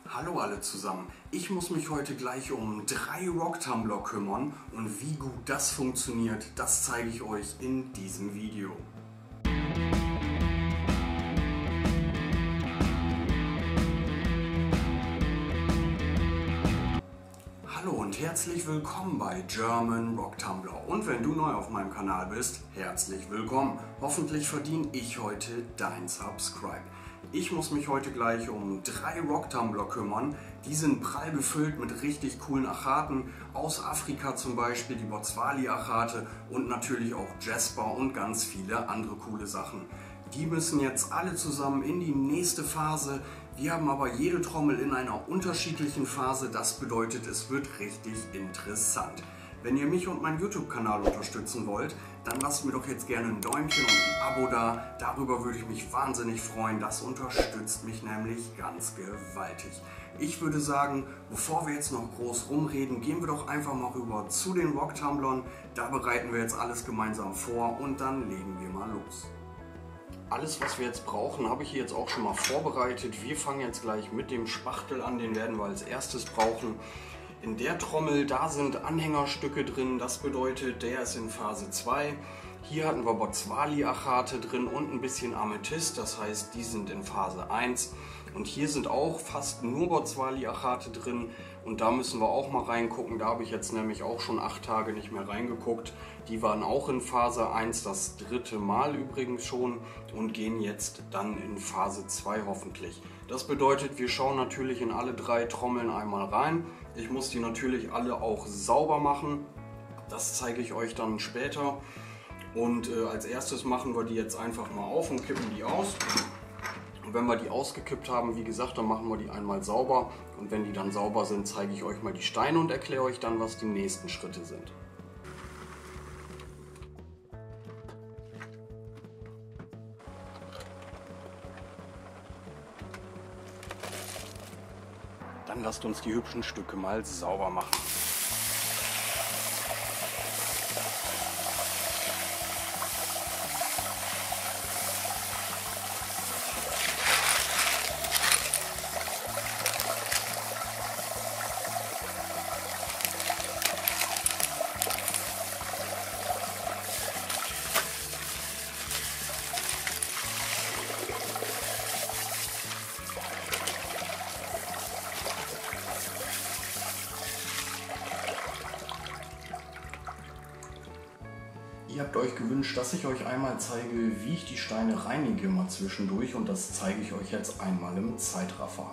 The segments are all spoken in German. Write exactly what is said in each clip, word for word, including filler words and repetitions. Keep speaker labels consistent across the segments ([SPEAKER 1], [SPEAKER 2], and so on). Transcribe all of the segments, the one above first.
[SPEAKER 1] Hallo alle zusammen, ich muss mich heute gleich um drei Rocktumbler kümmern und wie gut das funktioniert, das zeige ich euch in diesem Video. Hallo und herzlich willkommen bei German Rocktumbler und wenn du neu auf meinem Kanal bist, herzlich willkommen. Hoffentlich verdiene ich heute dein Subscribe. Ich muss mich heute gleich um drei Rocktumbler kümmern. Die sind prall befüllt mit richtig coolen Achaten. Aus Afrika zum Beispiel die Botswali-Achate und natürlich auch Jasper und ganz viele andere coole Sachen. Die müssen jetzt alle zusammen in die nächste Phase. Wir haben aber jede Trommel in einer unterschiedlichen Phase. Das bedeutet, es wird richtig interessant. Wenn ihr mich und meinen YouTube-Kanal unterstützen wollt, dann lasst mir doch jetzt gerne ein Däumchen und ein Abo da. Darüber würde ich mich wahnsinnig freuen. Das unterstützt mich nämlich ganz gewaltig. Ich würde sagen, bevor wir jetzt noch groß rumreden, gehen wir doch einfach mal rüber zu den Rocktumblern. Da bereiten wir jetzt alles gemeinsam vor und dann legen wir mal los. Alles, was wir jetzt brauchen, habe ich hier jetzt auch schon mal vorbereitet. Wir fangen jetzt gleich mit dem Spachtel an, den werden wir als erstes brauchen. In der Trommel, da sind Anhängerstücke drin, das bedeutet, der ist in Phase zwei. Hier hatten wir Botswali-Achate drin und ein bisschen Amethyst, das heißt, die sind in Phase eins. Und hier sind auch fast nur Botswali-Achate drin und da müssen wir auch mal reingucken. Da habe ich jetzt nämlich auch schon acht Tage nicht mehr reingeguckt. Die waren auch in Phase eins, das dritte Mal übrigens schon und gehen jetzt dann in Phase zwei hoffentlich. Das bedeutet, wir schauen natürlich in alle drei Trommeln einmal rein. Ich muss die natürlich alle auch sauber machen. Das zeige ich euch dann später. Und äh, als erstes machen wir die jetzt einfach mal auf und kippen die aus. Und wenn wir die ausgekippt haben, wie gesagt, dann machen wir die einmal sauber. Und wenn die dann sauber sind, zeige ich euch mal die Steine und erkläre euch dann, was die nächsten Schritte sind. Dann lasst uns die hübschen Stücke mal sauber machen. Ihr habt euch gewünscht, dass ich euch einmal zeige, wie ich die Steine reinige mal zwischendurch und das zeige ich euch jetzt einmal im Zeitraffer.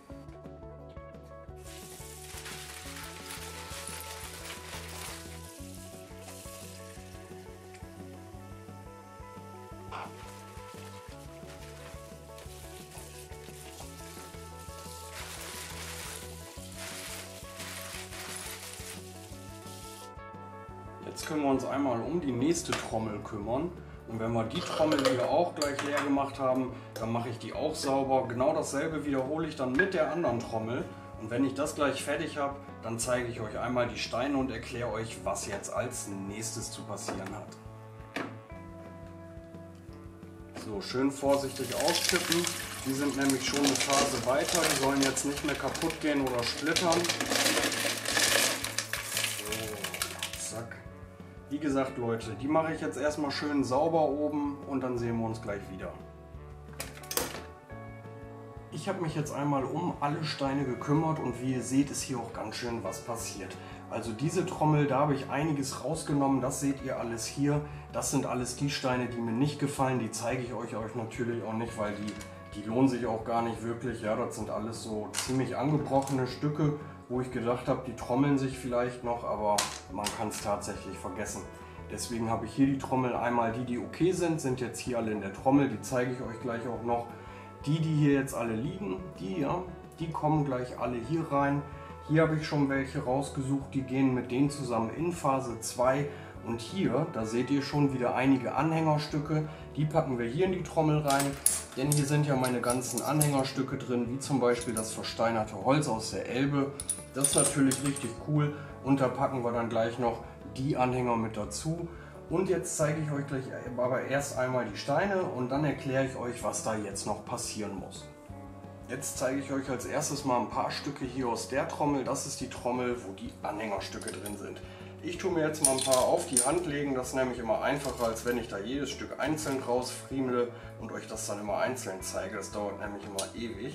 [SPEAKER 1] Jetzt können wir uns einmal um die nächste Trommel kümmern und wenn wir die Trommel hier auch gleich leer gemacht haben, dann mache ich die auch sauber. Genau dasselbe wiederhole ich dann mit der anderen Trommel und wenn ich das gleich fertig habe, dann zeige ich euch einmal die Steine und erkläre euch, was jetzt als nächstes zu passieren hat. So, schön vorsichtig auskippen. Die sind nämlich schon eine Phase weiter, die sollen jetzt nicht mehr kaputt gehen oder splittern. So, zack. Wie gesagt, Leute, die mache ich jetzt erstmal schön sauber oben und dann sehen wir uns gleich wieder. Ich habe mich jetzt einmal um alle Steine gekümmert und wie ihr seht, ist hier auch ganz schön was passiert. Also diese Trommel, da habe ich einiges rausgenommen, das seht ihr alles hier. Das sind alles die Steine, die mir nicht gefallen, die zeige ich euch, euch natürlich auch nicht, weil die, die lohnen sich auch gar nicht wirklich. Ja, das sind alles so ziemlich angebrochene Stücke, wo ich gedacht habe, die trommeln sich vielleicht noch, aber man kann es tatsächlich vergessen. Deswegen habe ich hier die Trommel, einmal die, die okay sind, sind jetzt hier alle in der Trommel, die zeige ich euch gleich auch noch. Die, die hier jetzt alle liegen, die, ja, die kommen gleich alle hier rein. Hier habe ich schon welche rausgesucht, die gehen mit denen zusammen in Phase zwei. Und hier, da seht ihr schon wieder einige Anhängerstücke, die packen wir hier in die Trommel rein. Denn hier sind ja meine ganzen Anhängerstücke drin, wie zum Beispiel das versteinerte Holz aus der Elbe. Das ist natürlich richtig cool und da packen wir dann gleich noch die Anhänger mit dazu. Und jetzt zeige ich euch gleich aber erst einmal die Steine und dann erkläre ich euch, was da jetzt noch passieren muss. Jetzt zeige ich euch als erstes mal ein paar Stücke hier aus der Trommel. Das ist die Trommel, wo die Anhängerstücke drin sind. Ich tue mir jetzt mal ein paar auf die Hand legen. Das ist nämlich immer einfacher, als wenn ich da jedes Stück einzeln rausfriemle und euch das dann immer einzeln zeige. Das dauert nämlich immer ewig.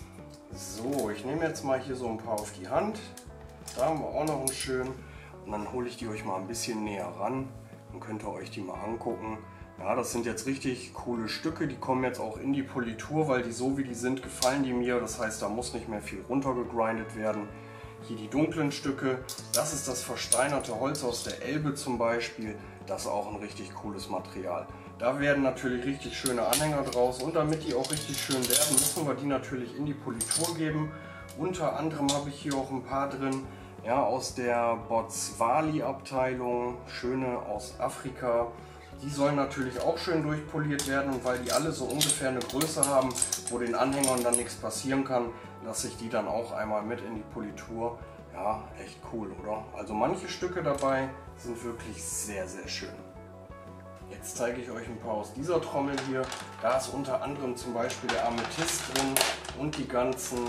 [SPEAKER 1] So, ich nehme jetzt mal hier so ein paar auf die Hand. Da haben wir auch noch einen schönen. Und dann hole ich die euch mal ein bisschen näher ran. Dann könnt ihr euch die mal angucken. Ja, das sind jetzt richtig coole Stücke, die kommen jetzt auch in die Politur, weil die so wie die sind, gefallen die mir. Das heißt, da muss nicht mehr viel runtergegrindet werden. Hier die dunklen Stücke, das ist das versteinerte Holz aus der Elbe zum Beispiel. Das ist auch ein richtig cooles Material. Da werden natürlich richtig schöne Anhänger draus und damit die auch richtig schön werden, müssen wir die natürlich in die Politur geben. Unter anderem habe ich hier auch ein paar drin, ja, aus der Botswali-Abteilung, schöne aus Afrika. Die sollen natürlich auch schön durchpoliert werden und weil die alle so ungefähr eine Größe haben, wo den Anhängern dann nichts passieren kann, lasse ich die dann auch einmal mit in die Politur. Ja, echt cool, oder? Also manche Stücke dabei sind wirklich sehr, sehr schön. Jetzt zeige ich euch ein paar aus dieser Trommel hier. Da ist unter anderem zum Beispiel der Amethyst drin und die ganzen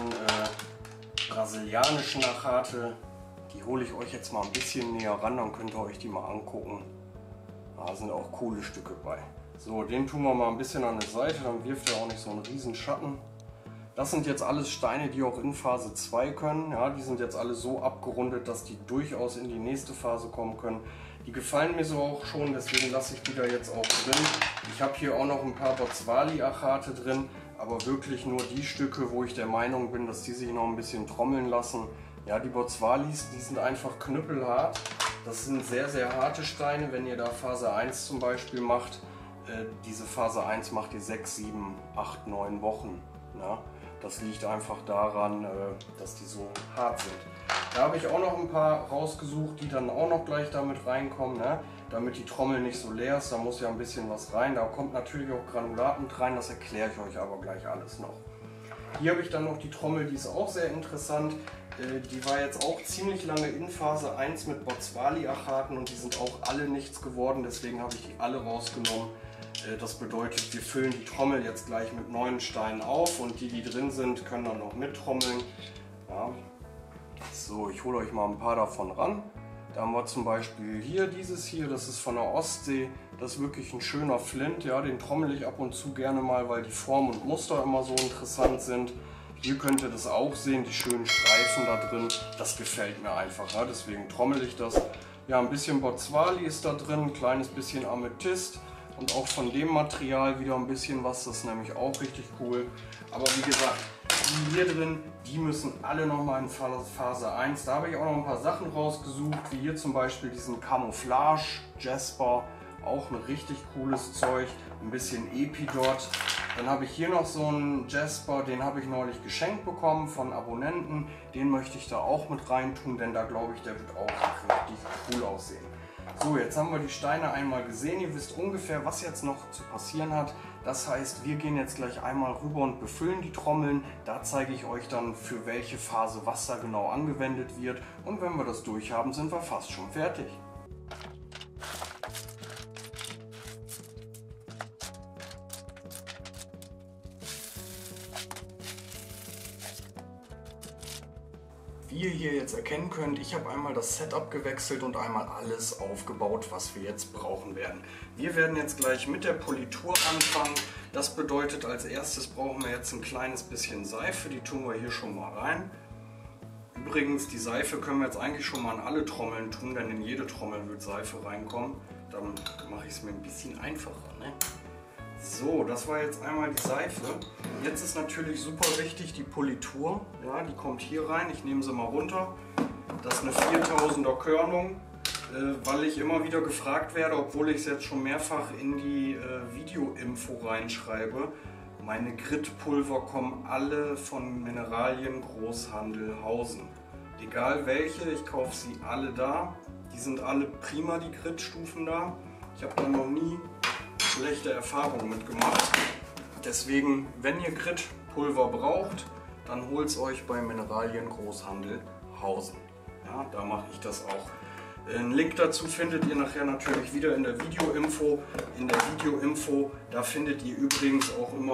[SPEAKER 1] äh, brasilianischen Achate. Die hole ich euch jetzt mal ein bisschen näher ran, dann könnt ihr euch die mal angucken. Da sind auch coole Stücke bei. So, den tun wir mal ein bisschen an der Seite, dann wirft er auch nicht so einen riesen Schatten. Das sind jetzt alles Steine, die auch in Phase zwei können. Ja, die sind jetzt alle so abgerundet, dass die durchaus in die nächste Phase kommen können. Die gefallen mir so auch schon, deswegen lasse ich die da jetzt auch drin. Ich habe hier auch noch ein paar Botswali-Achate drin, aber wirklich nur die Stücke, wo ich der Meinung bin, dass die sich noch ein bisschen trommeln lassen. Ja, die Botswalis, die sind einfach knüppelhart. Das sind sehr, sehr harte Steine, wenn ihr da Phase eins zum Beispiel macht. Äh, diese Phase eins macht ihr sechs, sieben, acht, neun Wochen. Ja? Das liegt einfach daran, äh, dass die so hart sind. Da habe ich auch noch ein paar rausgesucht, die dann auch noch gleich damit reinkommen, ne? Damit die Trommel nicht so leer ist. Da muss ja ein bisschen was rein. Da kommt natürlich auch Granulat mit rein, das erkläre ich euch aber gleich alles noch. Hier habe ich dann noch die Trommel, die ist auch sehr interessant. Die war jetzt auch ziemlich lange in Phase eins mit Botswali-Achaten und die sind auch alle nichts geworden, deswegen habe ich die alle rausgenommen. Das bedeutet, wir füllen die Trommel jetzt gleich mit neuen Steinen auf und die, die drin sind, können dann noch mittrommeln. Ja. So, ich hole euch mal ein paar davon ran. Da haben wir zum Beispiel hier dieses hier, das ist von der Ostsee. Das ist wirklich ein schöner Flint, ja, den trommel ich ab und zu gerne mal, weil die Form und Muster immer so interessant sind. Hier könnt ihr das auch sehen, die schönen Streifen da drin, das gefällt mir einfach, ja, deswegen trommel ich das. Ja, ein bisschen Botswali ist da drin, ein kleines bisschen Amethyst und auch von dem Material wieder ein bisschen was, das ist nämlich auch richtig cool. Aber wie gesagt, die hier drin, die müssen alle nochmal in Phase eins. Da habe ich auch noch ein paar Sachen rausgesucht, wie hier zum Beispiel diesen Camouflage Jasper, auch ein richtig cooles Zeug, ein bisschen Epidot. Dann habe ich hier noch so einen Jasper, den habe ich neulich geschenkt bekommen von Abonnenten. Den möchte ich da auch mit rein tun, denn da glaube ich, der wird auch richtig cool aussehen. So, jetzt haben wir die Steine einmal gesehen. Ihr wisst ungefähr, was jetzt noch zu passieren hat. Das heißt, wir gehen jetzt gleich einmal rüber und befüllen die Trommeln. Da zeige ich euch dann, für welche Phase was da genau angewendet wird. Und wenn wir das durch haben, sind wir fast schon fertig. Wie ihr hier jetzt erkennen könnt, ich habe einmal das Setup gewechselt und einmal alles aufgebaut, was wir jetzt brauchen werden. Wir werden jetzt gleich mit der Politur anfangen. Das bedeutet, als erstes brauchen wir jetzt ein kleines bisschen Seife, die tun wir hier schon mal rein. Übrigens, die Seife können wir jetzt eigentlich schon mal an alle Trommeln tun, denn in jede Trommel wird Seife reinkommen. Dann mache ich es mir ein bisschen einfacher, ne? So, das war jetzt einmal die Seife. Jetzt ist natürlich super wichtig die Politur. Ja, die kommt hier rein. Ich nehme sie mal runter. Das ist eine viertausender Körnung, äh, weil ich immer wieder gefragt werde, obwohl ich es jetzt schon mehrfach in die äh, Video-Info reinschreibe. Meine Grit-Pulver kommen alle von Mineralien Großhandel Hausen. Egal welche, ich kaufe sie alle da. Die sind alle prima, die Grit-Stufen da. Ich habe da noch nie schlechte Erfahrungen mitgemacht. Deswegen, wenn ihr Grit-Pulver braucht, dann holt es euch bei Mineralien Großhandel Hausen. Ja, da mache ich das auch. Einen Link dazu findet ihr nachher natürlich wieder in der Video-Info. In der Video-Info, da findet ihr übrigens auch immer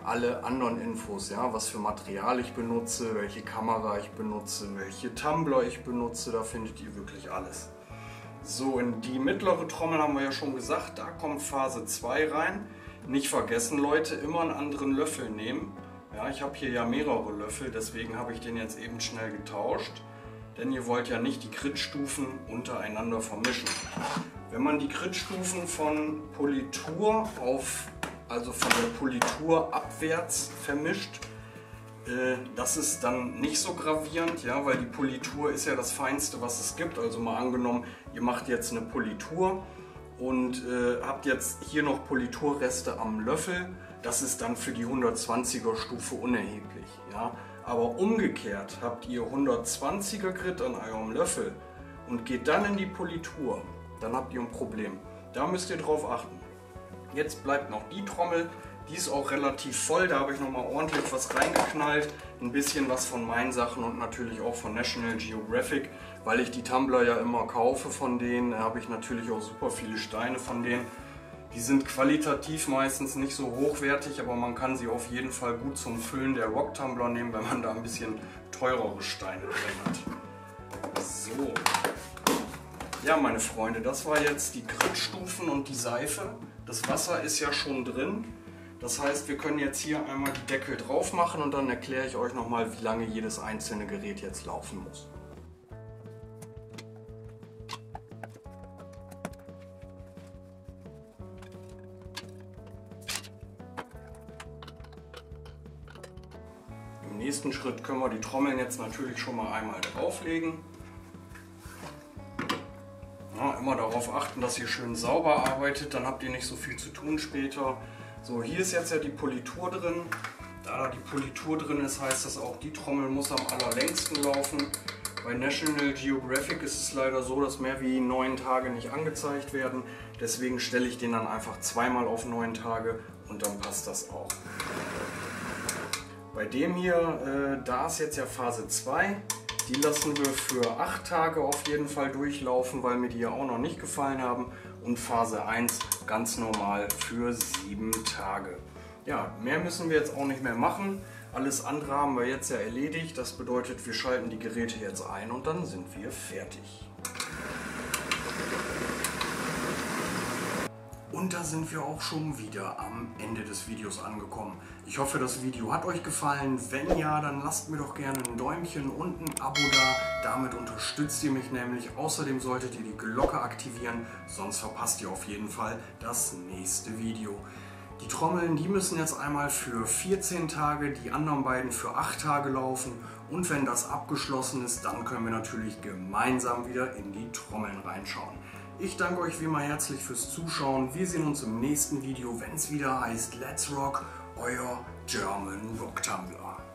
[SPEAKER 1] alle anderen Infos, ja, was für Material ich benutze, welche Kamera ich benutze, welche Tumbler ich benutze, da findet ihr wirklich alles. So, in die mittlere Trommel haben wir ja schon gesagt, da kommt Phase zwei rein. Nicht vergessen, Leute, immer einen anderen Löffel nehmen. Ja, ich habe hier ja mehrere Löffel, deswegen habe ich den jetzt eben schnell getauscht. Denn ihr wollt ja nicht die Gritstufen untereinander vermischen. Wenn man die Gritstufen von Politur auf, also von der Politur abwärts vermischt, äh, das ist dann nicht so gravierend, ja, weil die Politur ist ja das Feinste, was es gibt. Also mal angenommen, ihr macht jetzt eine Politur und äh, habt jetzt hier noch Politurreste am Löffel, das ist dann für die hundertzwanziger Stufe unerheblich. Ja. Aber umgekehrt habt ihr hundertzwanziger Grit an eurem Löffel und geht dann in die Politur, dann habt ihr ein Problem. Da müsst ihr drauf achten. Jetzt bleibt noch die Trommel, die ist auch relativ voll, da habe ich nochmal ordentlich was reingeknallt. Ein bisschen was von meinen Sachen und natürlich auch von National Geographic, weil ich die Tumbler ja immer kaufe von denen, habe ich natürlich auch super viele Steine von denen. Die sind qualitativ meistens nicht so hochwertig, aber man kann sie auf jeden Fall gut zum Füllen der Rock-Tumbler nehmen, wenn man da ein bisschen teurere Steine drin hat. So. Ja, meine Freunde, das war jetzt die Gritstufen und die Seife. Das Wasser ist ja schon drin. Das heißt, wir können jetzt hier einmal die Deckel drauf machen und dann erkläre ich euch nochmal, wie lange jedes einzelne Gerät jetzt laufen muss. Im nächsten Schritt können wir die Trommeln jetzt natürlich schon mal einmal drauflegen. Ja, immer darauf achten, dass ihr schön sauber arbeitet, dann habt ihr nicht so viel zu tun später. So, hier ist jetzt ja die Politur drin. Da da die Politur drin ist, heißt das auch, die Trommel muss am allerlängsten laufen. Bei National Geographic ist es leider so, dass mehr wie neun Tage nicht angezeigt werden. Deswegen stelle ich den dann einfach zweimal auf neun Tage und dann passt das auch. Bei dem hier, äh, da ist jetzt ja Phase zwei. Die lassen wir für acht Tage auf jeden Fall durchlaufen, weil mir die ja auch noch nicht gefallen haben. Und Phase eins ganz normal für sieben Tage. Ja, mehr müssen wir jetzt auch nicht mehr machen. Alles andere haben wir jetzt ja erledigt. Das bedeutet, wir schalten die Geräte jetzt ein und dann sind wir fertig. Und da sind wir auch schon wieder am Ende des Videos angekommen. Ich hoffe, das Video hat euch gefallen. Wenn ja, dann lasst mir doch gerne ein Däumchen und ein Abo da. Damit unterstützt ihr mich nämlich. Außerdem solltet ihr die Glocke aktivieren, sonst verpasst ihr auf jeden Fall das nächste Video. Die Trommeln, die müssen jetzt einmal für vierzehn Tage, die anderen beiden für acht Tage laufen. Und wenn das abgeschlossen ist, dann können wir natürlich gemeinsam wieder in die Trommeln reinschauen. Ich danke euch wie immer herzlich fürs Zuschauen. Wir sehen uns im nächsten Video, wenn es wieder heißt Let's Rock, euer German Rock Tumbler.